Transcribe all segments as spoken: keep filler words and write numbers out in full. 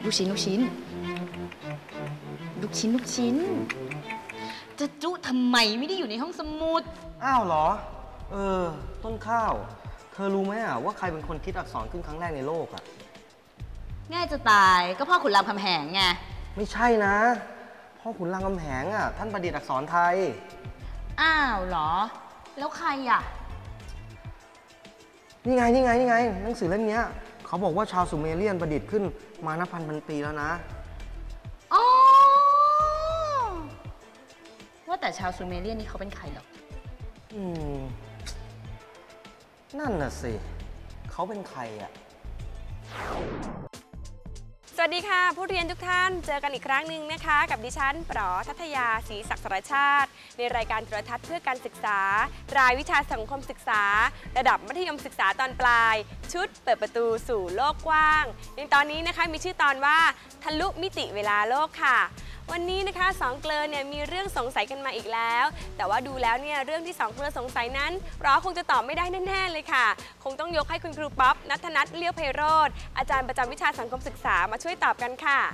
ลูกชิ้นลูกชิ้นลูกชิ้นลูกชิ้นจะจุทำไมไม่ได้อยู่ในห้องสมุดอ้าวเหรอเออต้นข้าวเธอรู้ไหมอ่ะว่าใครเป็นคนคิดอักษรขึ้นครั้งแรกในโลกอ่ะง่ายจะตายก็พ่อขุนรามคำแหงไงไม่ใช่นะพ่อขุนรามคำแหงอ่ะท่านประดิษฐ์อักษรไทยอ้าวเหรอแล้วใครอ่ะนี่ไงนี่ไงนี่ไงหนังสือเล่มนี้เขาบอกว่าชาวซูเมเรียนประดิษฐ์ขึ้นมานับพันพันปีแล้วนะอ๋อว่าแต่ชาวซูเมเรียนนี่เขาเป็นใครหรออืมนั่นน่ะสิเขาเป็นใครอ่ะสวัสดีค่ะผู้เรียนทุกท่านเจอกันอีกครั้งหนึ่งนะคะกับดิฉันปรทัทยาศรีศักดิ์สรชาติในรายการโทรทัศน์เพื่อการศึกษารายวิชาสังคมศึกษาระดับมัธยมศึกษาตอนปลายชุดเปิดประตูสู่โลกกว้างในตอนนี้นะคะมีชื่อตอนว่าทะลุมิติเวลาโลกค่ะวันนี้นะคะสองเกลอเนี่ยมีเรื่องสงสัยกันมาอีกแล้วแต่ว่าดูแล้วเนี่ยเรื่องที่สองเกลอสงสัยนั้นเราคงจะตอบไม่ได้แน่ๆเลยค่ะคงต้องยกให้คุณครูป๊อปณัฐนัทเลี้ยวไพโรจน์อาจารย์ประจำวิชาสังคมศึกษามาช่วยตอบกันค่ะ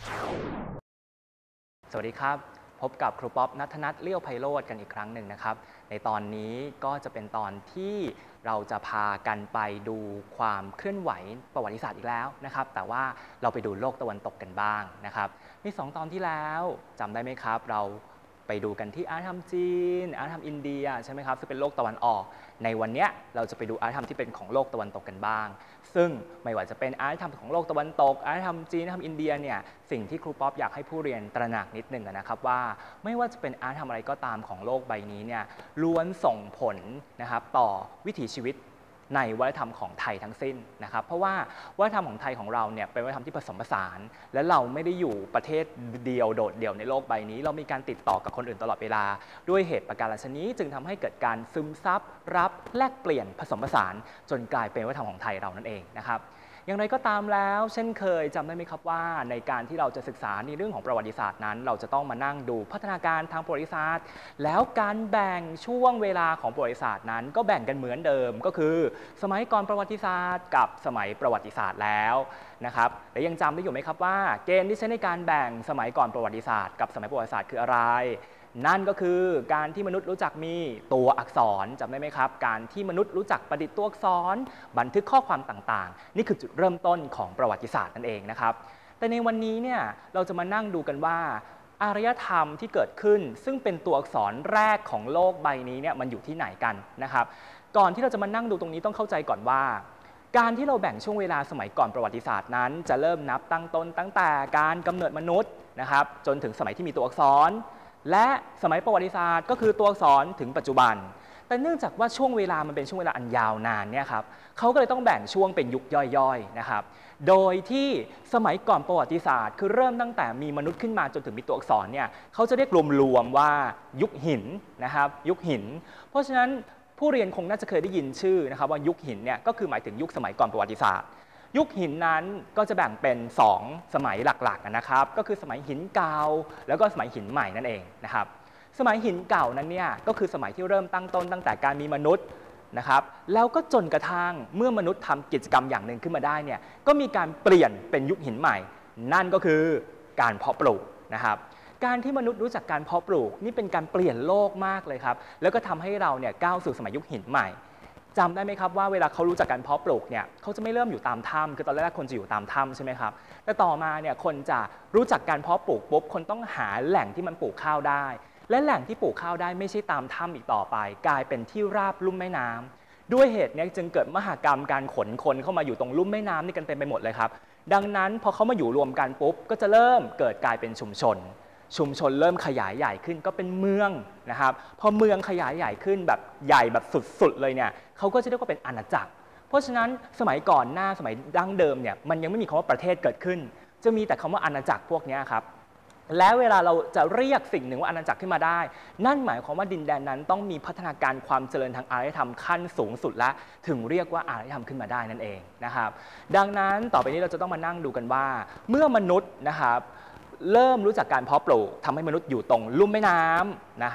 สวัสดีครับพบกับครูป๊อปณัฐนัทเลี้ยวไพโรจน์กันอีกครั้งหนึ่งนะครับในตอนนี้ก็จะเป็นตอนที่เราจะพากันไปดูความเคลื่อนไหวประวัติศาสตร์อีกแล้วนะครับแต่ว่าเราไปดูโลกตะวันตกกันบ้างนะครับในสองตอนที่แล้วจำได้ไหมครับเราไปดูกันที่อารยธรรมจีนอารยธรรมอินเดียใช่ไหมครับซึ่งเป็นโลกตะวันออกในวันนี้เราจะไปดูอารยธรรมที่เป็นของโลกตะวันตกกันบ้างซึ่งไม่ว่าจะเป็นอารยธรรมของโลกตะวันตกอารยธรรมจีนอารยธรรมอินเดียเนี่ยสิ่งที่ครูป๊อปอยากให้ผู้เรียนตระหนักนิดหนึ่งนะครับว่าไม่ว่าจะเป็นอารยธรรมอะไรก็ตามของโลกใบนี้เนี่ยล้วนส่งผลนะครับต่อวิถีชีวิตในวัฒนธรรมของไทยทั้งสิ้นนะครับเพราะว่าวัฒนธรรมของไทยของเราเนี่ยเป็นวัฒนธรรมที่ผสมผสานและเราไม่ได้อยู่ประเทศเดียวโดดเดี่ยวในโลกใบนี้เรามีการติดต่อกับคนอื่นตลอดเวลาด้วยเหตุประการฉะนี้จึงทำให้เกิดการซึมซับรับแลกเปลี่ยนผสมผสานจนกลายเป็นวัฒนธรรมของไทยเรานั่นเองนะครับอย่างไรก็ตามแล้วเช่นเคยจำได้ไหมครับว่าในการที่เราจะศึกษาในเรื่องของประวัติศาสตร์นั้นเราจะต้องมานั่งดูพัฒนาการทางประวัติศาสตร์แล้วการแบ่งช่วงเวลาของประวัติศาสตร์นั้นก็แบ่งกันเหมือนเดิมก็คือสมัยก่อนประวัติศาสตร์กับสมัยประวัติศาสตร์แล้วนะครับและยังจำได้อยู่ไหมครับว่าเกณฑ์ที่ใช้ในการแบ่งสมัยก่อนประวัติศาสตร์กับสมัยประวัติศาสตร์คืออะไรนั่นก็คือการที่มนุษย์รู้จักมีตัวอักษรจำได้ไหมครับการที่มนุษย์รู้จักประดิษฐ์ตัวอักษรบันทึกข้อความต่างๆนี่คือจุดเริ่มต้นของประวัติศาสตร์นั่นเองนะครับแต่ในวันนี้เนี่ยเราจะมานั่งดูกันว่าอารยธรรมที่เกิดขึ้นซึ่งเป็นตัวอักษรแรกของโลกใบนี้เนี่ยมันอยู่ที่ไหนกันนะครับก่อนที่เราจะมานั่งดูตรงนี้ต้องเข้าใจก่อนว่าการที่เราแบ่งช่วงเวลาสมัยก่อนประวัติศาสตร์นั้นจะเริ่มนับตั้งต้นตั้งแต่การกำเนิดมนุษย์นะครับจนถึงสมัยที่มีตัวอักษรและสมัยประวัติศาสตร์ก็คือตัวอักษรถึงปัจจุบันแต่เนื่องจากว่าช่วงเวลามันเป็นช่วงเวลาอันยาวนานเนี่ยครับเขาก็เลยต้องแบ่งช่วงเป็นยุคย่อยๆนะครับโดยที่สมัยก่อนประวัติศาสตร์คือเริ่มตั้งแต่มีมนุษย์ขึ้นมาจนถึงมีตัวอักษรเนี่ยเขาจะเรียกรวมๆว่ายุคหินนะครับยุคหินเพราะฉะนั้นผู้เรียนคงน่าจะเคยได้ยินชื่อนะครับว่ายุคหินเนี่ยก็คือหมายถึงยุคสมัยก่อนประวัติศาสตร์ยุคหินนั้นก็จะแบ่งเป็นสองสมัยหลักๆนะครับก็คือสมัยหินเก่าแล้วก็สมัยหินใหม่นั่นเองนะครับสมัยหินเก่านั้นเนี่ยก็คือสมัยที่เริ่มตั้งต้นตั้งแต่การมีมนุษย์นะครับแล้วก็จนกระทั่งเมื่อมนุษย์ทำกิจกรรมอย่างหนึ่งขึ้นมาได้เนี่ยก็มีการเปลี่ยนเป็นยุคหินใหม่นั่นก็คือการเพาะปลูกนะครับการที่มนุษย์รู้จักการเพาะปลูกนี่เป็นการเปลี่ยนโลกมากเลยครับแล้วก็ทำให้เราเนี่ยก้าวสู่สมัยยุคหินใหม่จำได้ไหมครับว่าเวลาเขารู้จักการเพาะปลูกเนี่ยเขาจะไม่เริ่มอยู่ตามถ้ำคือตอนแรกคนจะอยู่ตามถ้ำใช่ไหมครับแต่ต่อมาเนี่ยคนจะรู้จักการเพาะปลูกปุ๊บคนต้องหาแหล่งที่มันปลูกข้าวได้และแหล่งที่ปลูกข้าวได้ไม่ใช่ตามถ้ำอีกต่อไปกลายเป็นที่ราบลุ่มแม่น้ำด้วยเหตุนี้จึงเกิดมหกรรมการขนคนเข้ามาอยู่ตรงลุ่มแม่น้ำนี่กันเต็มไปหมดเลยครับดังนั้นพอเขามาอยู่รวมกันปุ๊บก็จะเริ่มเกิดกลายเป็นชุมชนชุมชนเริ่มขยายใหญ่ขึ้นก็เป็นเมืองนะครับพอเมืองขยายใหญ่ขึ้นแบบใหญ่แบบสุดๆเลยเนี่ยเขาก็จะเรียกว่าเป็นอาณาจักรเพราะฉะนั้นสมัยก่อนหน้าสมัยดั้งเดิมเนี่ยมันยังไม่มีคำว่าประเทศเกิดขึ้นจะมีแต่คำว่าอาณาจักรพวกนี้ครับและเวลาเราจะเรียกสิ่งหนึ่งว่าอาณาจักรขึ้นมาได้นั่นหมายความว่าดินแดนนั้นต้องมีพัฒนาการความเจริญทางอารยธรรมขั้นสูงสุดและถึงเรียกว่าอารยธรรมขึ้นมาได้นั่นเองนะครับดังนั้นต่อไปนี้เราจะต้องมานั่งดูกันว่าเมื่อมนุษย์นะครับเริ่มรู้จักการเพาะปลูกทำให้มนุษย์อยู่ตรงลุ่มแม่น้ำนะครับ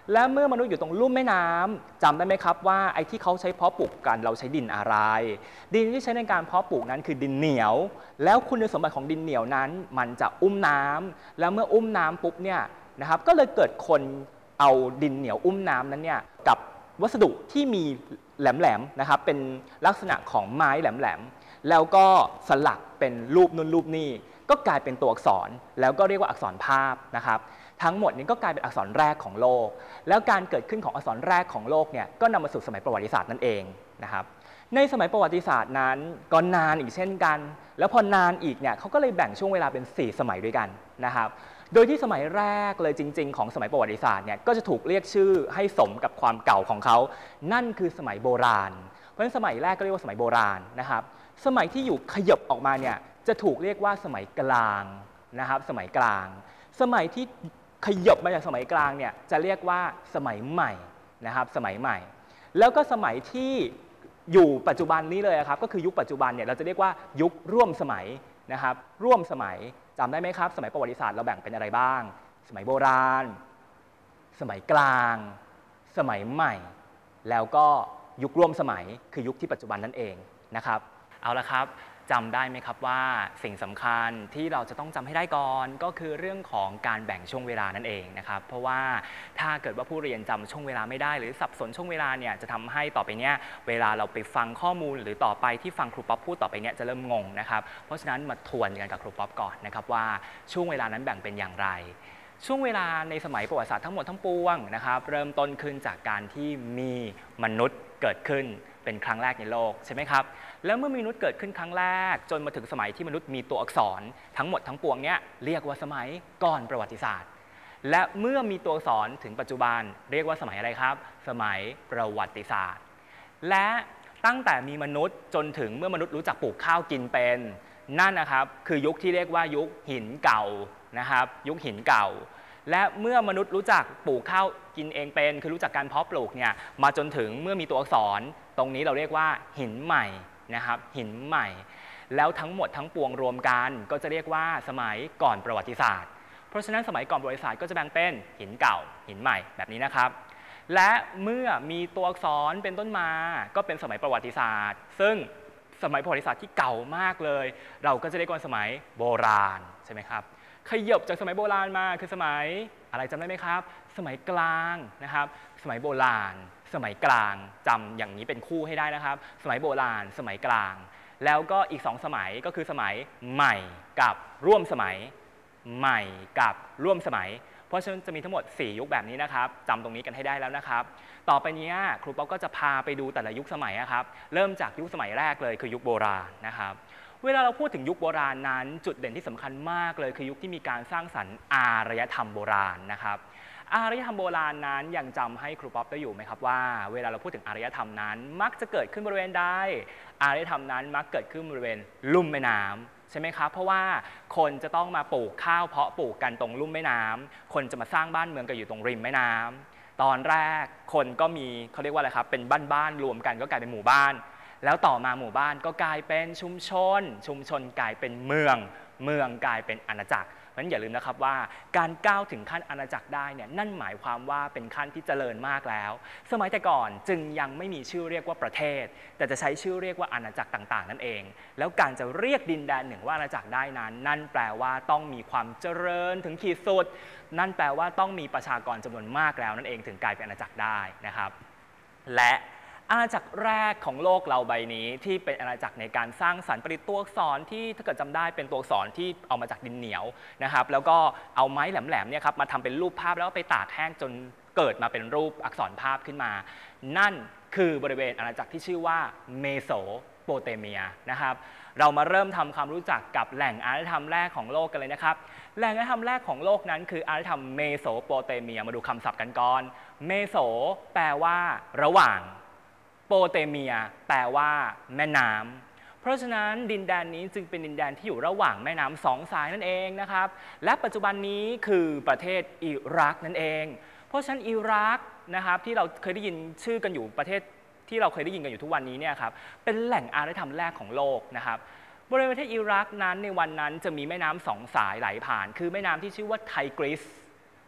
และเมื่อมนุษย์อยู่ตรงลุ่มแม่น้ำจำได้ไหมครับว่าไอ้ที่เขาใช้เพาะปลูกกันเราใช้ดินอะไรดินที่ใช้ในการเพาะปลูกนั้นคือดินเหนียวแล้วคุณสมบัติของดินเหนียวนั้นมันจะอุ้มน้ำแล้วเมื่ออุ้มน้ำปุ๊บเนี่ยนะครับก็เลยเกิดคนเอาดินเหนียวอุ้มน้ำนั้นเนี่ยกับวัสดุที่มีแหลมๆนะครับเป็นลักษณะของไม้แหลมๆแล้วก็สลักเป็นรูปนู่นรูปนี่ก็กลายเป็นตัวอักษรแล้วก็เรียกว่าอักษรภาพนะครับทั้งหมดนี้ก็กลายเป็นอักษรแรกของโลกแล้วการเกิดขึ้นของอักษรแรกของโลกเนี่ยก็นำมาสู่สมัยประวัติศาสตร์นั่นเองนะครับในสมัยประวัติศาสตร์นั้นก็นานอีกเช่นกันแล้วพอนานอีกเนี่ยเขาก็เลยแบ่งช่วงเวลาเป็นสี่สมัยด้วยกันนะครับโดยที่สมัยแรกเลยจริงๆของสมัยประวัติศาสตร์เนี่ยก็จะถูกเรียกชื่อให้สมกับความเก่าของเขานั่นคือสมัยโบราณเพราะฉะนั้นสมัยแรกก็เรียกว่าสมัยโบราณนะครับสมัยที่อยู่ขยับออกมาเนี่ยจะถูกเรียกว่าสมัยกลางนะครับสมัยกลางสมัยที่ขยับมาจากสมัยกลางเนี่ยจะเรียกว่าสมัยใหม่นะครับสมัยใหม่แล้วก็สมัยที่อยู่ปัจจุบันนี้เลยครับก็คือยุคปัจจุบันเนี่ยเราจะเรียกว่ายุคร่วมสมัยนะครับร่วมสมัยจำได้ไหมครับสมัยประวัติศาสตร์เราแบ่งเป็นอะไรบ้างสมัยโบราณสมัยกลางสมัยใหม่แล้วก็ยุคร่วมสมัยคือยุคที่ปัจจุบันนั่นเองนะครับเอาละครับจำได้ไหมครับว่าสิ่งสำคัญที่เราจะต้องจำให้ได้ก่อนก็คือเรื่องของการแบ่งช่วงเวลานั่นเองนะครับเพราะว่าถ้าเกิดว่าผู้เรียนจำช่วงเวลาไม่ได้หรือสับสนช่วงเวลาเนี่ยจะทำให้ต่อไปเนี้ยเวลาเราไปฟังข้อมูลหรือต่อไปที่ฟังครูป๊อปพูดต่อไปเนี้ยจะเริ่มงงนะครับเพราะฉะนั้นมาทวนกันกับครูป๊อปก่อนนะครับว่าช่วงเวลานั้นแบ่งเป็นอย่างไรช่วงเวลาในสมัยประวัติศาสตร์ทั้งหมดทั้งปวงนะครับเริ่มต้นขึ้นจากการที่มีมนุษย์เกิดขึ้นเป็นครั้งแรกในโลกใช่ไหมครับแล้วเมื่อมนุษย์เกิดขึ้นครั้งแรกจนมาถึงสมัยที่มนุษย์มีตัวอักษรทั้งหมดทั้งปวงเนี้ยเรียกว่าสมัยก่อนประวัติศาสตร์และเมื่อมีตัวอักษรถึงปัจจุบันเรียกว่าสมัยอะไรครับสมัยประวัติศาสตร์และตั้งแต่มีมนุษย์จนถึงเมื่อมนุษย์รู้จักปลูกข้าวกินเป็นนั่นนะครับคือยุคที่เรียกว่ายุคหินเก่านะครับยุคหินเก่าและเมื่อมนุษย์รู้จักปลูกข้าวกินเองเป็นคือรู้จักการเพาะปลูกเนี่ยมาจนถึงเมื่อมีตัวอักษรตรงนี้เราเรียกว่าหินใหม่นะครับหินใหม่แล้วทั้งหมดทั้งปวงรวมกันก็จะเรียกว่าสมัยก่อนประวัติศาสตร์เพราะฉะนั้นสมัยก่อนประวัติศาสตร์ก็จะแบ่งเป็นหินเก่าหินใหม่แบบนี้นะครับและเมื่อมีตัวอักษรเป็นต้นมาก็เป็นสมัยประวัติศาสตร์ซึ่งสมัยประวัติศาสตร์ที่เก่ามากเลยเราก็จะเรียกว่าสมัยโบราณใช่ไหมครับขยับจากสมัยโบราณมาคือสมัยอะไรจำได้ไหมครับสมัยกลางนะครับสมัยโบราณสมัยกลางจำอย่างนี้เป็นคู่ให้ได้นะครับสมัยโบราณสมัยกลางแล้วก็อีกสองสมัยก็คือสมัยใหม่กับร่วมสมัยใหม่กับร่วมสมัยเพราะฉะนั้นจะมีทั้งหมดสี่ยุคแบบนี้นะครับจำตรงนี้กันให้ได้แล้วนะครับต่อไปนี้ครูป๊อปก็จะพาไปดูแต่ละยุคสมัยครับเริ่มจากยุคสมัยแรกเลยคือยุคโบราณนะครับเวลาเราพูดถึงยุคโบราณนั้นจุดเด่นที่สำคัญมากเลยคือยุคที่มีการสร้างสรรค์อารยธรรมโบราณนะครับอารยธรรมโบราณนั้นยังจำให้ครูป๊อปได้อยู่ไหมครับว่าเวลาเราพูดถึงอารยธรรมนั้นมักจะเกิดขึ้นบริเวณใดอารยธรรมนั้นมักเกิดขึ้นบริเวณลุ่มแม่น้ำใช่ไหมครับเพราะว่าคนจะต้องมาปลูกข้าวเพาะปลูกกันตรงลุ่มแม่น้ำคนจะมาสร้างบ้านเมืองกันอยู่ตรงริมแม่น้ำตอนแรกคนก็มีเขาเรียกว่าอะไรครับเป็นบ้านๆรวมกันก็กลายเป็นหมู่บ้านแล้วต่อมาหมู่บ้านก็กลายเป็นชุมชนชุมชนกลายเป็นเมืองเมืองกลายเป็นอาณาจักรเพราะฉะนั้นอย่าลืมนะครับว่าการก้าวถึงขั้นอาณาจักรได้เนี่ยนั่นหมายความว่าเป็นขั้นที่เจริญมากแล้วสมัยแต่ก่อนจึงยังไม่มีชื่อเรียกว่าประเทศแต่จะใช้ชื่อเรียกว่าอาณาจักรต่างๆนั่นเองแล้วการจะเรียกดินแดนหนึ่งว่าอาณาจักรได้นั้นนั่นแปลว่าต้องมีความเจริญถึงขีดสุดนั่นแปลว่าต้องมีประชากรจำนวนมากแล้วนั่นเองถึงกลายเป็นอาณาจักรได้นะครับและอาณาจักรแรกของโลกเราใบนี้ที่เป็นอาณาจักรในการสร้างสรรค์ประดิษฐ์ตัวอักษรที่ถ้าเกิดจำได้เป็นตัวอักษรที่เอามาจากดินเหนียวนะครับแล้วก็เอาไม้แหลมๆเนี่ยครับมาทำเป็นรูปภาพแล้วไปตากแห้งจนเกิดมาเป็นรูปอักษรภาพขึ้นมานั่นคือบริเวณอาณาจักรที่ชื่อว่าเมโสโปเตเมียนะครับเรามาเริ่มทำความรู้จักกับแหล่งอารยธรรมแรกของโลกกันเลยนะครับแหล่งอารยธรรมแรกของโลกนั้นคืออารยธรรมเมโสโปเตเมียมาดูคำศัพท์กันก่อนเมโสแปลว่าระหว่างโปเตเมียแปลว่าแม่น้ำเพราะฉะนั้นดินแดนนี้จึงเป็นดินแดนที่อยู่ระหว่างแม่น้ำสองสายนั่นเองนะครับและปัจจุบันนี้คือประเทศอิรักนั่นเองเพราะฉะนั้นอิรักนะครับที่เราเคยได้ยินชื่อกันอยู่ประเทศที่เราเคยได้ยินกันอยู่ทุกวันนี้เนี่ยครับเป็นแหล่งอารยธรรมแรกของโลกนะครับบริเวณประเทศอิรักนั้นในวันนั้นจะมีแม่น้ำสองสายไหลผ่านคือแม่น้ำที่ชื่อว่าไทกริส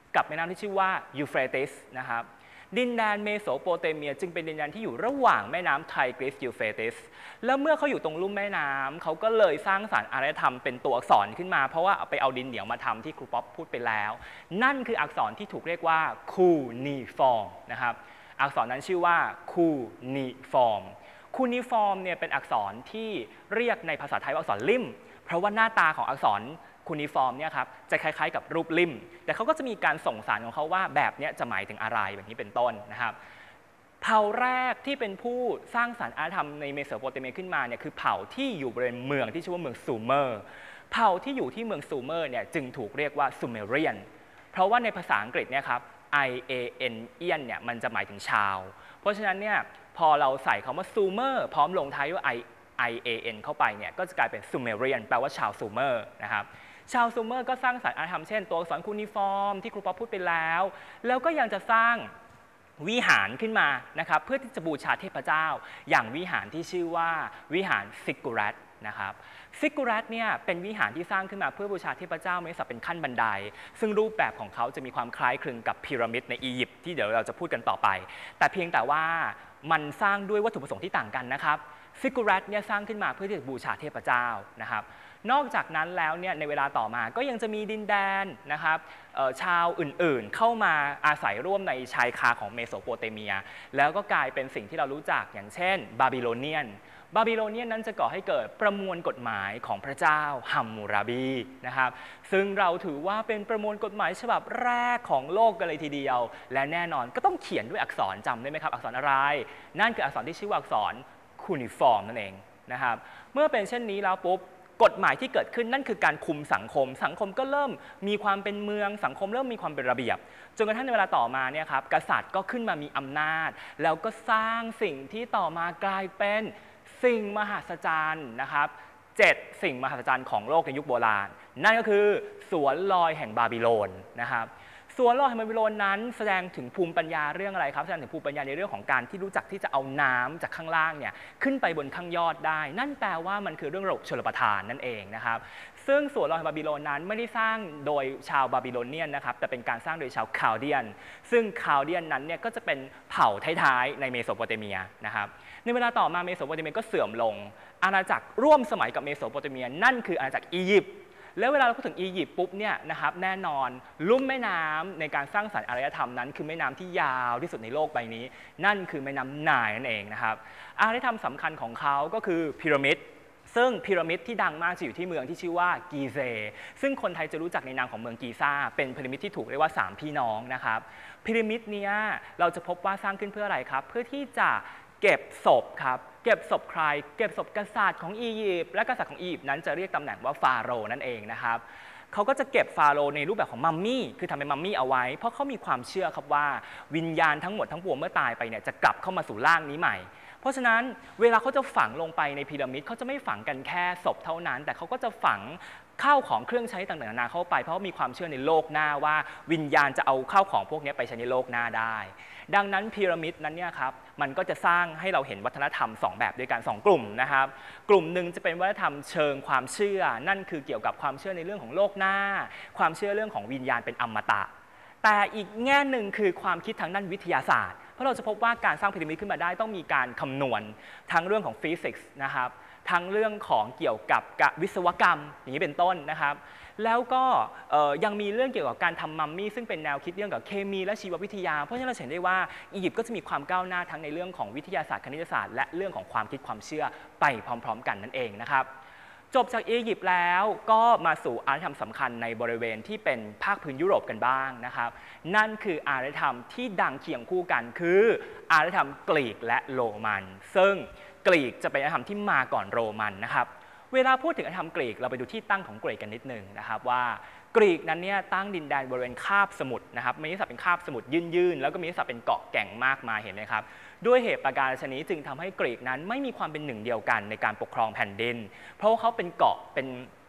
กับแม่น้ำที่ชื่อว่ายูเฟรติสนะครับดินแดนเมโสโปเตเมียจึงเป็นดินแดนที่อยู่ระหว่างแม่น้ำไทกริสยูเฟรติสแล้วเมื่อเขาอยู่ตรงลุ่มแม่น้ำเขาก็เลยสร้างสรรค์อารยธรรมเป็นตัวอักษรขึ้นมาเพราะว่าเอาไปเอาดินเหนียวมาทำที่ครูป๊อปพูดไปแล้วนั่นคืออักษรที่ถูกเรียกว่าคูนีฟอร์มนะครับอักษรนั้นชื่อว่าคูนีฟอร์มคูนีฟอร์มเนี่ยเป็นอักษรที่เรียกในภาษาไทยว่าอักษรลิ่มเพราะว่าหน้าตาของอักษรคูนิฟอร์มเนี่ยครับจะคล้ายๆกับรูปลิ่มแต่เขาก็จะมีการส่งสารของเขาว่าแบบนี้จะหมายถึงอะไรแบบนี้เป็นต้นนะครับเผ่าแรกที่เป็นผู้สร้างสรรค์อารยธรรมในเมโสโปเตเมียขึ้นมาเนี่ยคือเผ่าที่อยู่บริเวณเมืองที่ชื่อว่าเมืองซูเมอร์เผ่าที่อยู่ที่เมืองซูเมอร์เนี่ยจึงถูกเรียกว่าซูเมเรียนเพราะว่าในภาษาอังกฤษเนี่ยครับ I A N เอียนเนี่ยมันจะหมายถึงชาวเพราะฉะนั้นเนี่ยพอเราใส่คำว่าซูเมอร์พร้อมลงท้ายด้วย I I A N เข้าไปเนี่ยก็จะกลายเป็นซูเมเรียนแปลว่าชาวซูเมอร์นะครับชาวซูเมอร์ก็สร้างสรรค์อารยธรรมเช่นตัวอักษรคูนิฟอร์มที่ครูป๊อปพูดไปแล้วแล้วก็ยังจะสร้างวิหารขึ้นมานะครับเพื่อที่จะบูชาเทพเจ้าอย่างวิหารที่ชื่อว่าวิหารซิกกุรัตนะครับซิกกุรัตเนี่ยเป็นวิหารที่สร้างขึ้นมาเพื่อบูชาเทพเจ้าไม่สับเป็นขั้นบันไดซึ่งรูปแบบของเขาจะมีความคล้ายคลึงกับพีระมิดในอียิปต์ที่เดี๋ยวเราจะพูดกันต่อไปแต่เพียงแต่ว่ามันสร้างด้วยวัตถุประสงค์ที่ต่างกันนะครับซิกกุรัตเนี่ยสร้างขึ้นมาเพื่อที่จะบูชาเทพเจ้านะครับนอกจากนั้นแล้วเนี่ยในเวลาต่อมาก็ยังจะมีดินแดนนะครับชาวอื่นๆเข้ามาอาศัยร่วมในชายคาของเมโสโปเตเมียแล้วก็กลายเป็นสิ่งที่เรารู้จักอย่างเช่นบาบิโลเนียนบาบิโลเนียนนั้นจะก่อให้เกิดประมวลกฎหมายของพระเจ้าฮัมมูราบีนะครับซึ่งเราถือว่าเป็นประมวลกฎหมายฉบับแรกของโลกกันเลยทีเดียวและแน่นอนก็ต้องเขียนด้วยอักษรจำได้ไหมครับอักษรอะไรนั่นคืออักษรที่ชื่อว่าอักษรคูนิฟอร์มนั่นเองนะครับเมื่อเป็นเช่นนี้แล้วปุ๊บกฎหมายที่เกิดขึ้นนั่นคือการคุมสังคมสังคมก็เริ่มมีความเป็นเมืองสังคมเริ่มมีความเป็นระเบียบจนกระทั่งในเวลาต่อมาเนี่ยครับกษัตริย์ก็ขึ้นมามีอำนาจแล้วก็สร้างสิ่งที่ต่อมากลายเป็นสิ่งมหัศจรรย์นะครับเจ็ดสิ่งมหัศจรรย์ของโลกในยุคโบราณนั่นก็คือสวนลอยแห่งบาบิโลนนะครับสวนลอยแห่งบาบิโลนนั้นแสดงถึงภูมิปัญญาเรื่องอะไรครับแสดงถึงภูมิปัญญาในเรื่องของการที่รู้จักที่จะเอาน้ำจากข้างล่างเนี่ยขึ้นไปบนข้างยอดได้นั่นแปลว่ามันคือเรื่องระบบชลประทานนั่นเองนะครับซึ่งสวนลอยแห่งบาบิโลนนั้นไม่ได้สร้างโดยชาวบาบิโลเนียนนะครับแต่เป็นการสร้างโดยชาวคาลเดียนซึ่งคาลเดียนนั้นเนี่ยก็จะเป็นเผ่าท้ายๆในเมโสโปเตเมียนะครับในเวลาต่อมาเมโสโปเตเมียก็เสื่อมลงอาณาจักรร่วมสมัยกับเมโสโปเตเมียนั่นคืออาณาจักรอียิปต์แล้วเวลาเราพูดถึงอียิปต์ปุ๊บเนี่ยนะครับแน่นอนลุ่มแม่น้ำในการสร้างสรรค์อารยธรรมนั้นคือแม่น้ำที่ยาวที่สุดในโลกใบนี้นั่นคือแม่น้ำไนล์นั่นเองนะครับอารยธรรมสำคัญของเขาก็คือพีระมิดซึ่งพีระมิดที่ดังมากจะอยู่ที่เมืองที่ชื่อว่ากีเซซึ่งคนไทยจะรู้จักในนามของเมืองกีซ่าเป็นพีระมิดที่ถูกเรียกว่าสามพี่น้องนะครับพีระมิดนี้เราจะพบว่าสร้างขึ้นเพื่ออะไรครับเพื่อที่จะเก็บศพครับเก็บศพใครเก็บศพกษัตริย์ของอียิปต์และกษัตริย์ของอียิปต์นั้นจะเรียกตำแหน่งว่าฟาโรห์นั่นเองนะครับเขาก็จะเก็บฟาโรห์ในรูปแบบของมัมมี่คือทำเป็นมัมมี่เอาไว้เพราะเขามีความเชื่อครับว่าวิญญาณทั้งหมดทั้งปวงเมื่อตายไปเนี่ยจะกลับเข้ามาสู่ร่างนี้ใหม่เพราะฉะนั้นเวลาเขาจะฝังลงไปในพีระมิดเขาจะไม่ฝังกันแค่ศพเท่านั้นแต่เขาก็จะฝังข้าวของเครื่องใช้ต่างๆนานาเข้าไปเพราะมีความเชื่อในโลกหน้าว่าวิญญาณจะเอาข้าวของพวกนี้ไปใช้ในโลกหน้าได้ดังนั้นพีระมิดนั้นเนี่ยครับมันก็จะสร้างให้เราเห็นวัฒนธรรมสองแบบด้วยกันสองกลุ่มนะครับกลุ่มหนึ่งจะเป็นวัฒนธรรมเชิงความเชื่อนั่นคือเกี่ยวกับความเชื่อในเรื่องของโลกหน้าความเชื่อเรื่องของวิญญาณเป็นอมตะแต่อีกแง่หนึ่งคือความคิดทางด้านวิทยาศาสตร์เพราะเราจะพบว่าการสร้างพีระมิดขึ้นมาได้ต้องมีการคำนวณทั้งเรื่องของฟิสิกส์นะครับทั้งเรื่องของเกี่ยวกับวิศวกรรมอย่างนี้เป็นต้นนะครับแล้วก็ยังมีเรื่องเกี่ยวกับการทำมัมมี่ซึ่งเป็นแนวคิดเรื่องกับเคมีและชีววิทยาเพราะฉะนั้นเราเห็นได้ว่าอียิปต์ก็จะมีความก้าวหน้าทั้งในเรื่องของวิทยาศาสตร์คณิตศาสตร์และเรื่องของความคิดความเชื่อไปพร้อมๆกันนั่นเองนะครับจบจากอียิปต์แล้วก็มาสู่อารยธรรมสำคัญในบริเวณที่เป็นภาคพื้นยุโรปกันบ้างนะครับนั่นคืออารยธรรมที่ดังเคียงคู่กันคืออารยธรรมกรีกและโรมันซึ่งกรีกจะเป็นอารยธรรมที่มาก่อนโรมันนะครับเวลาพูดถึงอารยธรรมกรีกเราไปดูที่ตั้งของกรีกกันนิดนึงนะครับว่ากรีกนั้นเนี่ยตั้งดินแดนบริเวณคาบสมุทรนะครับมีศัพท์เป็นคาบสมุทรยื่นๆแล้วก็มีศัพท์เป็นเกาะแก่งมากมายเห็นไหมครับด้วยเหตุประการฉะนี้จึงทำให้กรีกนั้นไม่มีความเป็นหนึ่งเดียวกันในการปกครองแผ่นดินเพราะว่าเขาเป็นเกาะเป็นเ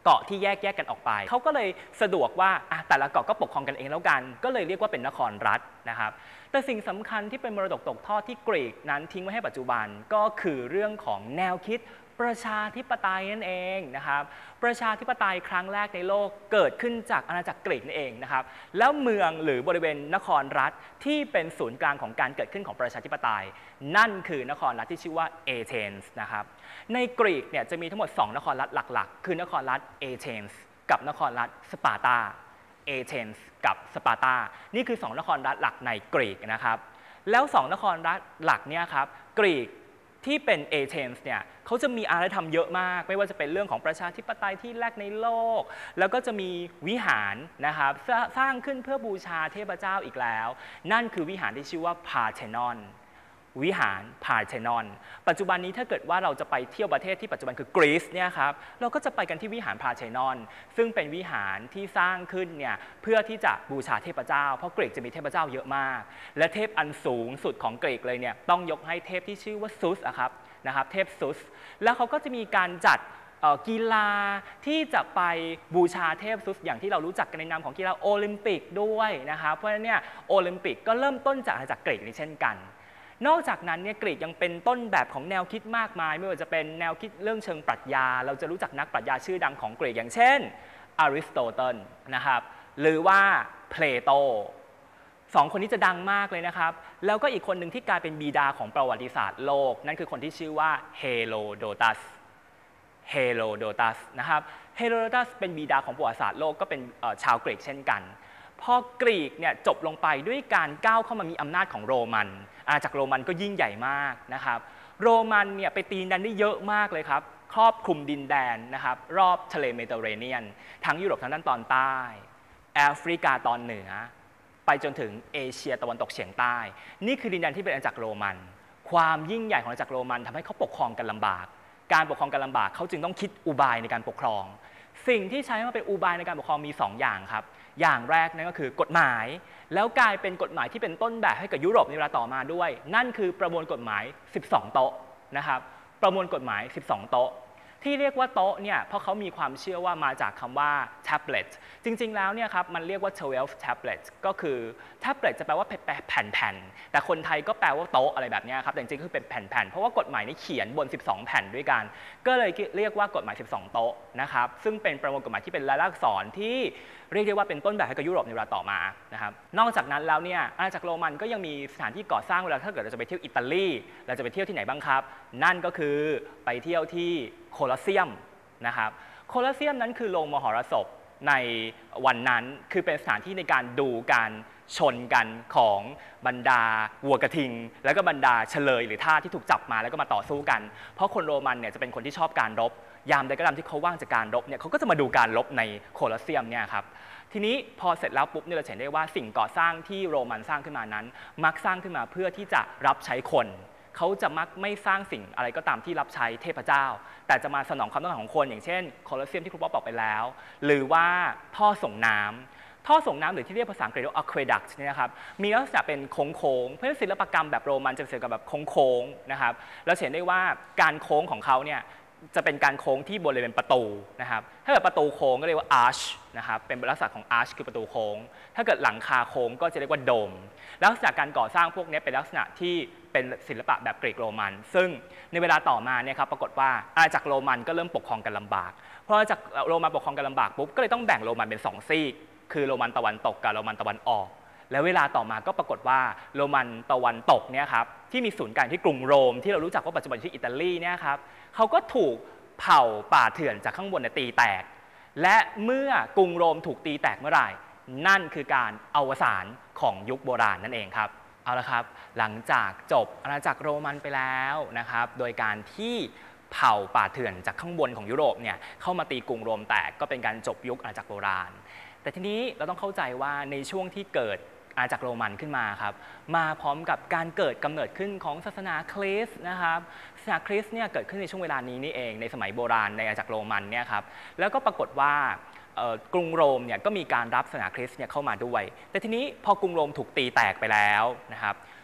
เกาะที่แยกแยกกันออกไปเขาก็เลยสะดวกว่าแต่ละเกาะก็ปกครองกันเองแล้วกันก็เลยเรียกว่าเป็นนครรัฐนะครับแต่สิ่งสำคัญที่เป็นมรดกตกทอดที่กรีกนั้นทิ้งไว้ให้ปัจจุบันก็คือเรื่องของแนวคิดประชาธิปไตยนั่นเองนะครับประชาธิปไตยครั้งแรกในโลกเกิดขึ้นจากอาณาจักรกรีกนั่นเองนะครับแล้วเมืองหรือบริเวณนครรัฐที่เป็นศูนย์กลางของการเกิดขึ้นของประชาธิปไตยนั่นคือนครรัฐที่ชื่อว่าเอเธนส์นะครับในกรีกเนี่ยจะมีทั้งหมดสองนครรัฐหลักๆคือนครรัฐเอเธนส์กับนครรัฐสปาร์ตาเอเธนส์กับสปาร์ตานี่คือสองนครรัฐหลักในกรีกนะครับแล้วสองนครรัฐหลักเนี่ยครับกรีกที่เป็นเอเธนส์เนี่ยเขาจะมีอารยธรรมเยอะมากไม่ว่าจะเป็นเรื่องของประชาธิปไตยที่แรกในโลกแล้วก็จะมีวิหารนะครับสร้างขึ้นเพื่อบูชาเทพเจ้าอีกแล้วนั่นคือวิหารที่ชื่อว่าพาร์เธนอนวิหารพาร์เธนอนปัจจุบันนี้ถ้าเกิดว่าเราจะไปเที่ยวประเทศที่ปัจจุบันคือกรีซเนี่ยครับเราก็จะไปกันที่วิหารพาร์เธนอนซึ่งเป็นวิหารที่สร้างขึ้นเนี่ยเพื่อที่จะบูชาเทพเจ้าเพราะกรีกจะมีเทพเจ้าเยอะมากและเทพอันสูงสุดของกรีกเลยเนี่ยต้องยกให้เทพที่ชื่อว่าซุสอะครับนะครับเทพซุสแล้วเขาก็จะมีการจัดกีฬาที่จะไปบูชาเทพซุสอย่างที่เรารู้จักกันในนามของกีฬาโอลิมปิกด้วยนะครับเพราะฉะนั้นเนี่ยโอลิมปิกก็เริ่มต้นจากอาณาจักรกรีกนี้เช่นกันนอกจากนั้นเนี่ยกรีกยังเป็นต้นแบบของแนวคิดมากมายไม่ว่าจะเป็นแนวคิดเรื่องเชิงปรัชญาเราจะรู้จักนักปรัชญาชื่อดังของกรีกอย่างเช่นอริสโตเติลนะครับหรือว่าเพลโตสองคนนี้จะดังมากเลยนะครับแล้วก็อีกคนหนึ่งที่กลายเป็นบิดาของประวัติศาสตร์โลกนั่นคือคนที่ชื่อว่าเฮโรโดตัสเฮโรโดตัสนะครับเฮโรโดตัสเป็นบิดาของประวัติศาสตร์โลกก็เป็นชาวกรีกเช่นกันพอกรีกเนี่ยจบลงไปด้วยการก้าวเข้ามามีอำนาจของโรมันอาณาจักรโรมันก็ยิ่งใหญ่มากนะครับโรมันเนี่ยไปตีดินแดนได้เยอะมากเลยครับครอบคลุมดินแดนนะครับรอบทะเลเมดิเตอร์เรเนียนทั้งยุโรปทางด้านตอนใต้แอฟริกาตอนเหนือไปจนถึงเอเชียตะวันตกเฉียงใต้นี่คือดินแดนที่เป็นอาณาจักรโรมันความยิ่งใหญ่ของอาณาจักรโรมันทำให้เขาปกครองกันลำบากการปกครองกันลำบากเขาจึงต้องคิดอุบายในการปกครองสิ่งที่ใช้มาเป็นอุบายในการปกครองมีสองอย่างครับอย่างแรกนั่นก็คือกฎหมายแล้วกลายเป็นกฎหมายที่เป็นต้นแบบให้กับยุโรปในเวลาต่อมาด้วยนั่นคือประมวลกฎหมายสิบสองโต๊ะนะครับประมวลกฎหมายสิบสองโต๊ะที่เรียกว่าโต๊ะเนี่ยเพราะเขามีความเชื่อว่ามาจากคำว่า tablet จริงๆแล้วเนี่ยครับมันเรียกว่าtwelve tablet ก็คือ tablet จะแปลว่าแผ่นๆแต่คนไทยก็แปลว่าโต๊ะอะไรแบบนี้ครับแต่จริงๆคือเป็นแผ่นๆเพราะว่ากฎหมายนี้เขียนบนสิบสองแผ่นด้วยกันก็เลยเรียกว่ากฎหมายสิบสองโต๊ะนะครับซึ่งเป็นประมวลกฎหมายที่เป็นลายลักษณ์อักษรที่เรียกได้ว่าเป็นต้นแบบให้กับยุโรปในเวลาต่อมานะครับนอกจากนั้นแล้วเนี่ยอาณาจักรโรมันก็ยังมีสถานที่ก่อสร้างเวลาถ้าเกิดเราจะไปเที่ยวอิตาลีเราจะไปเที่ยวที่ไหนบ้างครับนั่นก็คือไปเที่ยวที่โคลอสเซียมนะครับโคลอสเซียมนั้นคือโรงมหรสพในวันนั้นคือเป็นสถานที่ในการดูการชนกันของบรรดาวัวกระทิงแล้วก็บรรดาเฉลยหรือทาสที่ถูกจับมาแล้วก็มาต่อสู้กันเพราะคนโรมันเนี่ยจะเป็นคนที่ชอบการรบยามใดก็ตามที่เขาว่างจากการรบเนี่ยเขาก็จะมาดูการรบในโคลอสเซียมเนี่ยครับทีนี้พอเสร็จแล้วปุ๊บเนี่ยเราเห็นได้ว่าสิ่งก่อสร้างที่โรมันสร้างขึ้นมานั้นมักสร้างขึ้นมาเพื่อที่จะรับใช้คนเขาจะมักไม่สร้างสิ่งอะไรก็ตามที่รับใช้เทพเจ้าแต่จะมาสนองความต้องการของคนอย่างเช่นโคลอสเซียมที่ครูป๊อปบอกไปแล้วหรือว่าท่อส่งน้ำท่อส่งน้ำหรือที่เรียกภาษาอังกฤษว่า aqueduct เนี่ยนะครับมีลักษณะเป็นโค้งๆเพราะฉะนั้นศิลปกรรมแบบโรมันจะเป็นศิลปกรรมแบบโค้งๆนะครับเราเห็นได้ว่าการโค้งของเขาเนี่ยจะเป็นการโค้งที่บริเวณประตูนะครับถ้าเกิดประตูโค้งก็เรียกว่า arch นะครับเป็นลักษณะของ arch คือประตูโค้งถ้าเกิดหลังคาโค้งก็จะเรียกว่าโดมลักษณะการก่อสร้างพวกนี้เป็นลักษณะที่เป็นศิลปะแบบกรีกโรมันซึ่งในเวลาต่อมาเนี่ยครับปรากฏว่าอาณาจักรโรมันก็เริ่มปกครองกันลำบากพออาณาจักรโรมันปกครองกันลำบากปุ๊บก็เลยต้องแบ่งโรมันเป็นสองซีกคือโรมันตะวันตกกับโรมันตะวันออกแล้วเวลาต่อมาก็ปรากฏว่าโรมันตะวันตกเนี่ยครับที่มีศูนย์กลางที่กรุงโรมที่เรารู้จักว่าปัจจุบันที่อิตาลีเนี่ยครับเขาก็ถูกเผ่าป่าเถื่อนจากข้างบนตีแตกและเมื่อกรุงโรมถูกตีแตกเมื่อไหร่นั่นคือการอวสานของยุคโบราณนั่นเองครับเอาละครับหลังจากจบอาณาจักรโรมันไปแล้วนะครับโดยการที่เผ่าป่าเถื่อนจากข้างบนของยุโรปเนี่ยเข้ามาตีกรุงโรมแตกก็เป็นการจบยุคอาณาจักรโบราณแต่ทีนี้เราต้องเข้าใจว่าในช่วงที่เกิดอาณาจักรโรมันขึ้นมาครับมาพร้อมกับการเกิดกำเนิดขึ้นของศาสนาคริสต์นะครับศาสนาคริสต์เนี่ยเกิดขึ้นในช่วงเวลานี้นี่เองในสมัยโบราณในอาณาจักรโรมันเนี่ยครับแล้วก็ปรากฏว่ากรุงโรมเนี่ยก็มีการรับศาสนาคริสต์เนี่ยเข้ามาด้วยแต่ทีนี้พอกรุงโรมถูกตีแตกไปแล้วนะครับ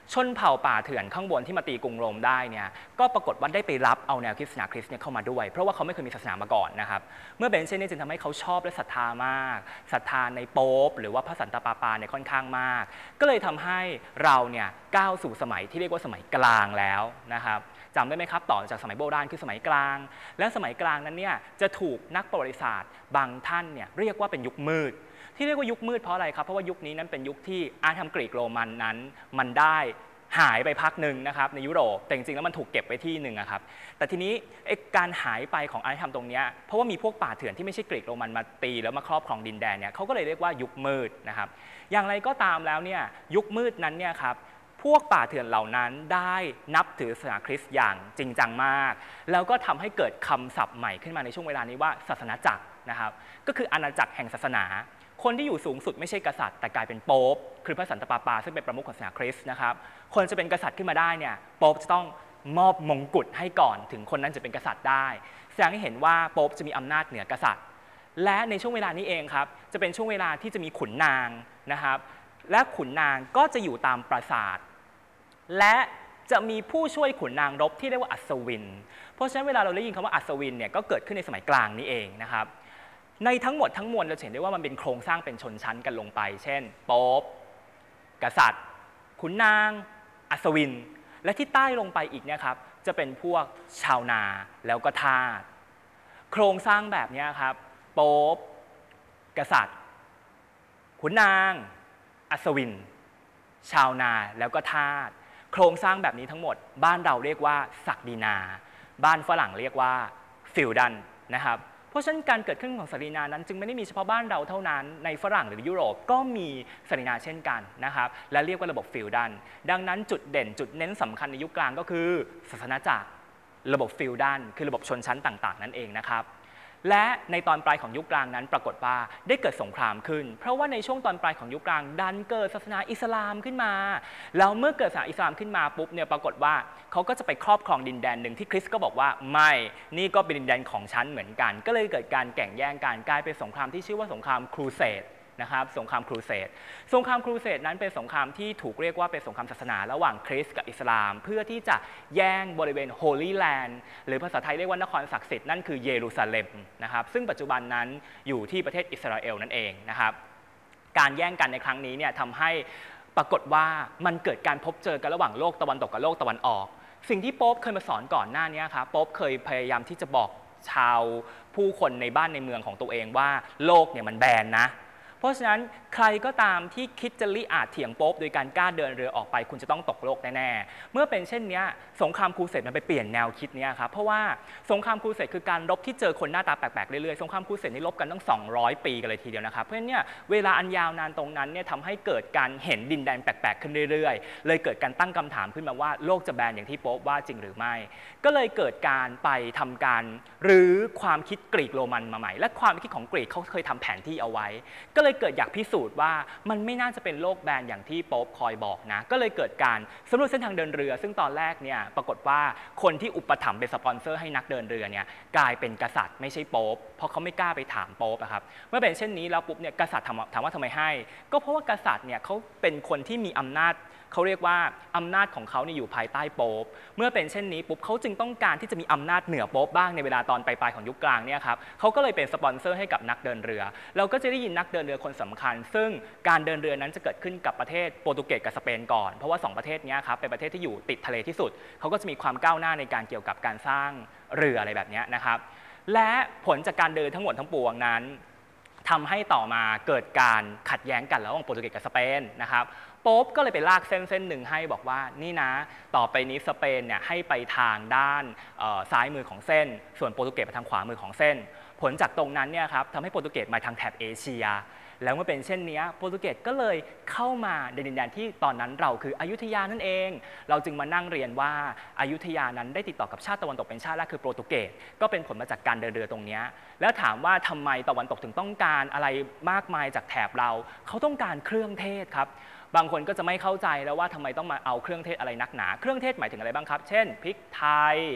ชนเผ่าป่าเถื่อนข้างบนที่มาตีกรุงโรมได้เนี่ยก็ปรากฏว่าได้ไปรับเอาแนวคิดศาสนาคริสต์เนี่ยเข้ามาด้วยเพราะว่าเขาไม่เคยมีศาสนามาก่อนนะครับเมื่อเป็นเช่นนี้จึงทำให้เขาชอบและศรัทธามากศรัทธาในโป๊ปหรือว่าพระสันตะปาปาเนี่ยค่อนข้างมากก็เลยทำให้เราเนี่ยก้าวสู่สมัยที่เรียกว่าสมัยกลางแล้วนะครับจำได้ไหมครับต่อจากสมัยโบราณคือสมัยกลางและสมัยกลางนั้นเนี่ยจะถูกนักประวัติศาสตร์บางท่านเนี่ยเรียกว่าเป็นยุคมืดที่เรียกว่ายุคมืดเพราะอะไรครับเพราะว่ายุคนี้นั้นเป็นยุคที่อารยธรรมกรีกโรมันนั้นมันได้หายไปพักหนึ่งนะครับในยุโรปแต่จริงๆแล้วมันถูกเก็บไว้ที่หนึ่งครับแต่ทีนี้การหายไปของอารยธรรมตรงนี้เพราะว่ามีพวกป่าเถื่อนที่ไม่ใช่กรีกโรมันมาตีแล้วมาครอบครองดินแดนเนี่ยเขาก็เลยเรียกว่ายุคมืดนะครับอย่างไรก็ตามแล้วเนี่ยยุคมืดนั้นเนี่ยครับพวกป่าเถื่อนเหล่านั้นได้นับถือศาสนาคริสต์อย่างจริงจังมากแล้วก็ทำให้เกิดคำศัพท์ใหม่ขึ้นมาในช่วงเวลานี้ว่าศาสนาจักรนะครับก็คืออาณาจักรแห่งศาสนาคนที่อยู่สูงสุดไม่ใช่กษัตริย์แต่กลายเป็นโป๊ปคือพระสันตะปาปาซึ่งเป็นประมุขของศาสนาคริสต์นะครับคนจะเป็นกษัตริย์ขึ้นมาได้เนี่ยโป๊ปจะต้องมอบมงกุฎให้ก่อนถึงคนนั้นจะเป็นกษัตริย์ได้แสดงให้เห็นว่าโป๊ปจะมีอำนาจเหนือกษัตริย์และในช่วงเวลานี้เองครับจะเป็นช่วงเวลาที่จะมีขุนนางนะครับและขุนนางก็จะอยู่ตามปราสาทและจะมีผู้ช่วยขุนนางรบที่เรียกว่าอัศวินเพราะฉะนั้นเวลาเราได้ยินคำว่าอัศวินเนี่ยก็เกิดขึ้นในสมัยกลางนี้เองนะครับในทั้งหมดทั้งมวลเราเห็นได้ว่ามันเป็นโครงสร้างเป็นชนชั้นกันลงไปเช่นโป๊ปกษัตริย์ขุนนางอัศวินและที่ใต้ลงไปอีกเนี่ยครับจะเป็นพวกชาวนาแล้วก็ทาสโครงสร้างแบบนี้ครับโป๊ปกษัตริย์ขุนนางอัศวินชาวนาแล้วก็ทาสโครงสร้างแบบนี้ทั้งหมดบ้านเราเรียกว่าศักดินาบ้านฝรั่งเรียกว่าฟิวดันนะครับเพราะฉะนั้นการเกิดขึ้นของศักดินานั้นจึงไม่ได้มีเฉพาะบ้านเราเท่านั้นในฝรั่งหรือยุโรปก็มีศักดินาเช่นกันนะครับและเรียกว่าระบบฟิวดันดังนั้นจุดเด่นจุดเน้นสำคัญในยุคกลางก็คือศาสนาจักรระบบฟิวดันคือระบบชนชั้นต่างๆนั่นเองนะครับและในตอนปลายของยุคกลางนั้นปรากฏว่าได้เกิดสงครามขึ้นเพราะว่าในช่วงตอนปลายของยุคกลางดันเกิดศาสนาอิสลามขึ้นมาแล้วเมื่อเกิดศาสนาอิสลามขึ้นมาปุ๊บเนี่ยปรากฏว่าเขาก็จะไปครอบครองดินแดนหนึ่งที่คริสต์ก็บอกว่าไม่นี่ก็เป็นดินแดนของฉันเหมือนกันก็เลยเกิดการแข่งแย่งกันกลายเป็นสงครามที่ชื่อว่าสงครามครูเสดนะครับสงครามครูเสดสงครามครูเสดนั้นเป็นสงครามที่ถูกเรียกว่าเป็นสงครามศาสนาระหว่างคริสต์กับอิสลามเพื่อที่จะแย่งบริเวณ Holy Land หรือภาษาไทยเรียกว่านครศักดิ์สิทธิ์นั่นคือเยรูซาเล็มนะครับซึ่งปัจจุบันนั้นอยู่ที่ประเทศอิสราเอลนั่นเองนะครับการแย่งกันในครั้งนี้เนี่ยทำให้ปรากฏว่ามันเกิดการพบเจอกันระหว่างโลกตะวันตกกับโลกตะวันออกสิ่งที่โป๊ปเคยมาสอนก่อนหน้านี้ครับโป๊ปเคยพยายามที่จะบอกชาวผู้คนในบ้านในเมืองของตัวเองว่าโลกเนี่ยมันแบนนะเพราะฉะนั้นใครก็ตามที่คิดจะลิอาจเถียงโป๊ปโดยการกล้าเดินเรือออกไปคุณจะต้องตกโลกแน่ๆเมื่อเป็นเช่นนี้สงครามครูเสดมันไปเปลี่ยนแนวคิดนี้ครับเพราะว่าสงครามครูเสดคือการรบที่เจอคนหน้าตาแปลกๆเรื่อยๆสงครามครูเสดนี่รบกันตั้งสองร้อยปีกันเลยทีเดียวนะครับเพราะฉะนั้นเนี่ยเวลาอันยาวนานตรงนั้นเนี่ยทำให้เกิดการเห็นดินแดนแปลกๆขึ้นเรื่อยๆเลยเกิดการตั้งคำถามขึ้นมาว่าโลกจะแบนอย่างที่โป๊ปว่าจริงหรือไม่ก็เลยเกิดการไปทำการหรือความคิดกรีกโรมันมาใหม่และความคิดของกรีกเขาเคยทำแผนที่เอาไว้ก็เลยเกิดอยากพิสูจน์ว่ามันไม่น่าจะเป็นโลกแบนอย่างที่โป๊ปคอยบอกนะก็เลยเกิดการสำรวจเส้นทางเดินเรือซึ่งตอนแรกเนี่ยปรากฏว่าคนที่อุปถัมภ์เป็นสปอนเซอร์ให้นักเดินเรือเนี่ยกลายเป็นกษัตริย์ไม่ใช่โป๊ปเพราะเขาไม่กล้าไปถามโป๊ปครับเมื่อเป็นเช่นนี้แล้วปุ๊บเนี่ยกษัตริย์ถามว่าทำไมให้ก็เพราะว่ากษัตริย์เนี่ยเขาเป็นคนที่มีอำนาจเขาเรียกว่าอำนาจของเขาเนี่ยอยู่ภายใต้โป๊ปเมื่อเป็นเช่นนี้ปุ๊บเขาจึงต้องการที่จะมีอำนาจเหนือโป๊ปบ้างในเวลาตอนปลายๆของยุคกลางเนี่ยครับเขาก็เลยเป็นสปอนเซอร์ให้กับนักเดินเรือเราก็จะได้ยินนักเดินเรือคนสำคัญซึ่งการเดินเรือนั้นจะเกิดขึ้นกับประเทศโปรตุเกสกับสเปนก่อนเพราะว่าสองประเทศนี้ครับเป็นประเทศที่อยู่ติดทะเลที่สุดเขาก็จะมีความก้าวหน้าในการเกี่ยวกับการสร้างเรืออะไรแบบนี้นะครับและผลจากการเดินทั้งหมดทั้งปวงนั้นทำให้ต่อมาเกิดการขัดแย้งกันระหว่างโปรตุเกสกับสเปนนะครับโป๊ปก็เลยไปลากเส้นเส้นหนึ่งให้บอกว่านี่นะต่อไปนี้สเปนเนี่ยให้ไปทางด้านซ้ายมือของเส้นส่วนโปรตุเกสไปทางขวามือของเส้นผลจากตรงนั้นเนี่ยครับทำให้โปรตุเกสมาทางแถบเอเชียแล้วเมื่อเป็นเช่นนี้โปรตุเกสก็เลยเข้ามาในดินแดนที่ตอนนั้นเราคืออยุธยานั่นเองเราจึงมานั่งเรียนว่าอยุธยานั้นได้ติดต่อกับชาติตะวันตกเป็นชาติแรกคือโปรตุเกสก็เป็นผลมาจากการเดินเรือตรงนี้แล้วถามว่าทำไมตะวันตกถึงต้องการอะไรมากมายจากแถบเราเขาต้องการเครื่องเทศครับบางคนก็จะไม่เข้าใจแล้วว่าทำไมต้องมาเอาเครื่องเทศอะไรนักหนาเครื่องเทศหมายถึงอะไรบ้างครับเช่นพริกไทย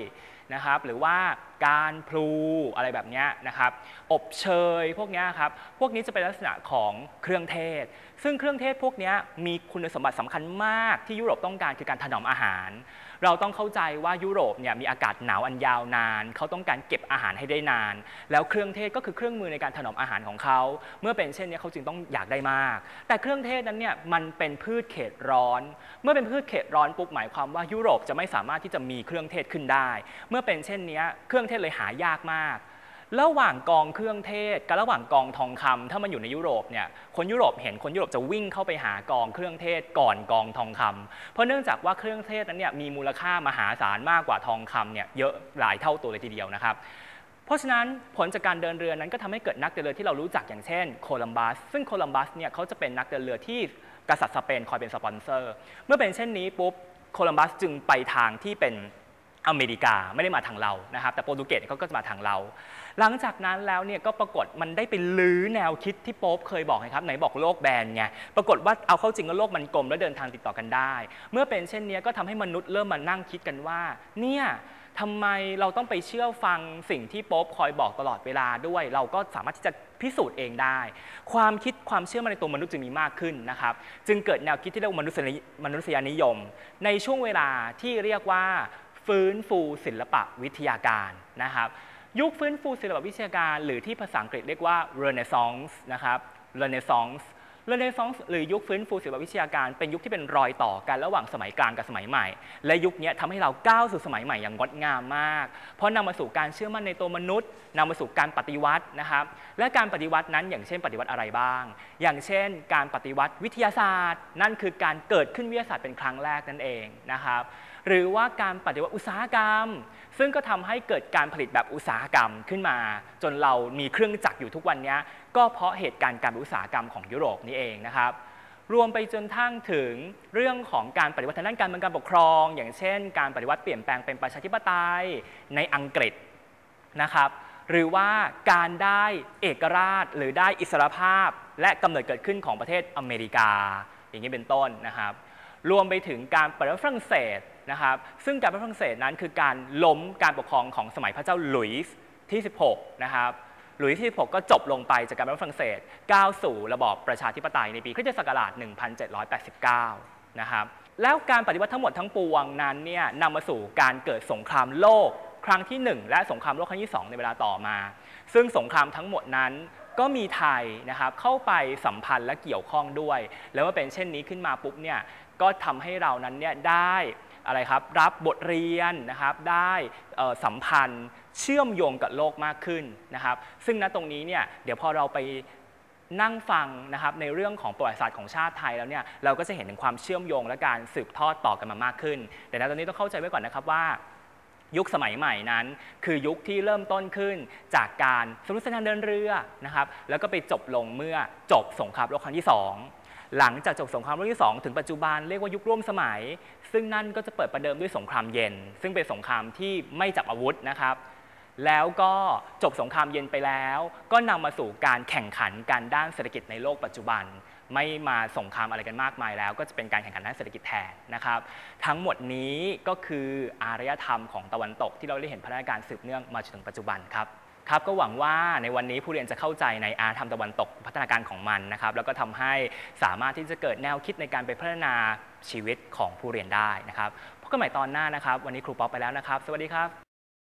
นะครับหรือว่าการพลูอะไรแบบนี้นะครับอบเชยพวกนี้ครับพวกนี้จะเป็นลักษณะของเครื่องเทศซึ่งเครื่องเทศพวกนี้มีคุณสมบัติสำคัญมากที่ยุโรปต้องการคือการถนอมอาหารเราต้องเข้าใจว่ายุโรปเนี่ยมีอากาศหนาวอันยาวนานเขาต้องการเก็บอาหารให้ได้นานแล้วเครื่องเทศก็คือเครื่องมือในการถนอมอาหารของเขาเมื่อเป็นเช่นนี้เขาจึงต้องอยากได้มากแต่เครื่องเทศนั้นเนี่ยมันเป็นพืชเขตร้อนเมื่อเป็นพืชเขตร้อนปุ๊บหมายความว่ายุโรปจะไม่สามารถที่จะมีเครื่องเทศขึ้นได้เมื่อเป็นเช่นนี้เครื่องเทศเลยหายากมากระหว่างกองเครื่องเทศกับระหว่างกองทองคำถ้ามันอยู่ในยุโรปเนี่ยคนยุโรปเห็นคนยุโรปจะวิ่งเข้าไปหากองเครื่องเทศก่อนกองทองคำเพราะเนื่องจากว่าเครื่องเทศนั้นเนี่ยมีมูลค่ามหาศาลมากกว่าทองคำเนี่ยเยอะหลายเท่าตัวเลยทีเดียวนะครับเพราะฉะนั้นผลจากการเดินเรือนั้นก็ทำให้เกิดนักเดินเรือที่เรารู้จักอย่างเช่นโคลัมบัสซึ่งโคลัมบัสเนี่ยเขาจะเป็นนักเดินเรือที่กษัตริย์สเปนคอยเป็นสปอนเซอร์เมื่อเป็นเช่นนี้ปุ๊บโคลัมบัสจึงไปทางที่เป็นอเมริกาไม่ได้มาทางเรานะครับแต่โปรตุเกสเขาก็จะมาทางเราหลังจากนั้นแล้วเนี่ยก็ปรากฏมันได้ไปลื้อแนวคิดที่โป๊ปเคยบอกนะครับไหนบอกโลกแบนไงปรากฏว่าเอาเข้าจริงแล้วโลกมันกลมและเดินทางติดต่อกันได้เมื่อเป็นเช่นนี้ก็ทำให้มนุษย์เริ่มมานั่งคิดกันว่าเนี่ยทำไมเราต้องไปเชื่อฟังสิ่งที่โป๊ปคอยบอกตลอดเวลาด้วยเราก็สามารถที่จะพิสูจน์เองได้ความคิดความเชื่อมั่นในตัวมนุษย์จึงมีมากขึ้นนะครับจึงเกิดแนวคิดที่เรียกว่ามนุษยมนุษยนิยมในช่วงเวลาที่เรียกว่าฟื้นฟูศิลปะวิทยาการนะครับยุคฟื้นฟูศิลปะวิทยาการหรือที่ภาษาอังกฤษเรียกว่า Renaissance นะครับ Renaissance Renaissance หรือยุคฟื้นฟูศิลปวิทยาการเป็นยุคที่เป็นรอยต่อกันระหว่างสมัยกลางกับสมัยใหม่และยุคนี้ทำให้เราก้าวสู่สมัยใหม่อย่างงดงามมากเพราะนำมาสู่การเชื่อมั่นในตัวมนุษย์นำมาสู่การปฏิวัตินะครับและการปฏิวัตินั้นอย่างเช่นปฏิวัติอะไรบ้างอย่างเช่นการปฏิวัติวิทยาศาสตร์นั่นคือการเกิดขึ้นวิทยาศาสตร์เป็นครั้งแรกนั่นเองนะครับหรือว่าการปฏิวัติอุตสาหกรรมซึ่งก็ทำให้เกิดการผลิตแบบอุตสาหกรรมขึ้นมาจนเรามีเครื่องจักรอยู่ทุกวันนี้ก็เพราะเหตุการณ์การอุตสาหกรรมของยุโรปนี่เองนะครับรวมไปจนทั้งถึงเรื่องของการปฏิวัติทางด้านการเมืองการปกครองอย่างเช่นการปฏิวัติเปลี่ยนแปลงเป็นประชาธิปไตยในอังกฤษนะครับหรือว่าการได้เอกราชหรือได้อิสรภาพและกำเนิดเกิดขึ้นของประเทศอเมริกาอย่างนี้เป็นต้นนะครับรวมไปถึงการปฏิวัติฝรั่งเศสนะครับซึ่งการปฏิวัติฝรั่งเศสนั้นคือการล้มการปกครองของสมัยพระเจ้าหลุยส์ที่สิบหกนะครับหลุยส์ที่สิบหกก็จบลงไปจากการปฏิวัติฝรั่งเศสก้าวสู่ระบอบประชาธิปไตยในปีคริสตศักราชหนึ่งพันเจ็ดร้อยแปดสิบเก้านะครับแล้วการปฏิวัติทั้งหมดทั้งปวงนั้นเนี่ยนำมาสู่การเกิดสงครามโลกครั้งที่หนึ่งและสงครามโลกครั้งที่สองในเวลาต่อมาซึ่งสงครามทั้งหมดนั้นก็มีไทยนะครับเข้าไปสัมพันธ์และเกี่ยวข้องด้วยแล้วเมื่อเป็นเช่นนี้ขึ้นมาปุ๊บเนี่ยก็ทำให้เรานั้นเนี่ยได้อะไรครับรับบทเรียนนะครับได้สัมพันธ์เชื่อมโยงกับโลกมากขึ้นนะครับซึ่งณตรงนี้เนี่ยเดี๋ยวพอเราไปนั่งฟังนะครับในเรื่องของประวัติศาสตร์ของชาติไทยแล้วเนี่ยเราก็จะเห็นถึงความเชื่อมโยงและการสืบทอดต่อกันมามากขึ้นแต่ณตอนนี้ต้องเข้าใจไว้ก่อนนะครับว่ายุคสมัยใหม่นั้นคือยุคที่เริ่มต้นขึ้นจากการสมรสนาเดินเรือนะครับแล้วก็ไปจบลงเมื่อจบสงครามโลกครั้งที่สองหลังจากจบสงครามโลกที่สองถึงปัจจุบันเรียกว่ายุคร่วมสมัยซึ่งนั่นก็จะเปิดประเดิมด้วยสงครามเย็นซึ่งเป็นสงครามที่ไม่จับอาวุธนะครับแล้วก็จบสงครามเย็นไปแล้วก็นำมาสู่การแข่งขันกันด้านเศรษฐกิจในโลกปัจจุบันไม่มาสงครามอะไรกันมากมายแล้วก็จะเป็นการแข่งขันด้านเศรษฐกิจแทนนะครับทั้งหมดนี้ก็คืออารยธรรมของตะวันตกที่เราได้เห็นพัฒนาการสืบเนื่องมาจนถึงปัจจุบันครับครับก็หวังว่าในวันนี้ผู้เรียนจะเข้าใจในอารยธรรมตะวันตกพัฒนาการของมันนะครับแล้วก็ทำให้สามารถที่จะเกิดแนวคิดในการไปพัฒนาชีวิตของผู้เรียนได้นะครับพบกันใหม่ตอนหน้านะครับวันนี้ครูป๊อปไปแล้วนะครับสวัสดีครับ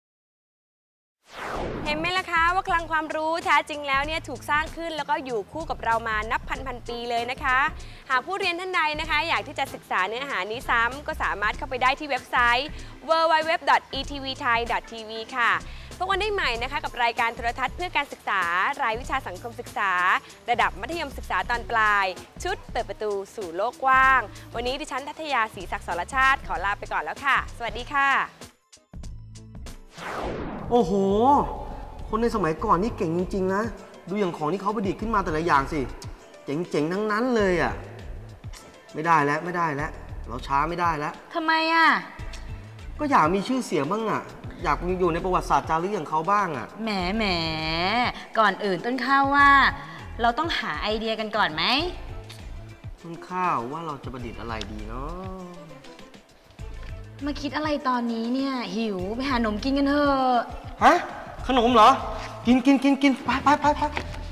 เห็นไหมล่ะคะว่าคลังความรู้แท้จริงแล้วเนี่ยถูกสร้างขึ้นแล้วก็อยู่คู่กับเรามานับพันพันปีเลยนะคะหากผู้เรียนท่านใดนะคะอยากที่จะศึกษาเนื้อหานี้ซ้ำก็สามารถเข้าไปได้ที่เว็บไซต์ ดับเบิลยู ดับเบิลยู ดับเบิลยู ดอท อี ที วี ไทย ดอท ที วี ค่ะพบกันได้ใหม่นะคะกับรายการโทรทัศน์เพื่อการศึกษารายวิชาสังคมศึกษาระดับมัธยมศึกษาตอนปลายชุดเปิดประตูสู่โลกกว้างวันนี้ดิฉันทัทยาศรีศักดิ์สรชาติขอลาไปก่อนแล้วค่ะสวัสดีค่ะโอ้โหคนในสมัยก่อนนี่เก่งจริงๆนะดูอย่างของที่เขาประดิษฐ์ขึ้นมาแต่ละอย่างสิเจ๋งๆทั้งนั้นเลยอ่ะไม่ได้แล้วไม่ได้แล้วเราช้าไม่ได้แล้วทำไมอ่ะก็อยากมีชื่อเสียงบ้างอ่ะอยากอยู่ในประวัติศาสตร์จารึกอย่างเขาบ้างอ่ะแหมแหมก่อนอื่นต้นข้าวว่าเราต้องหาไอเดียกันก่อนไหมต้นข้าวว่าเราจะประดิษฐ์อะไรดีเนาะมาคิดอะไรตอนนี้เนี่ยหิวไปหาขนมกินกันเถอะฮะ ขนมเหรอ กินกินกินกินไปไปไปไป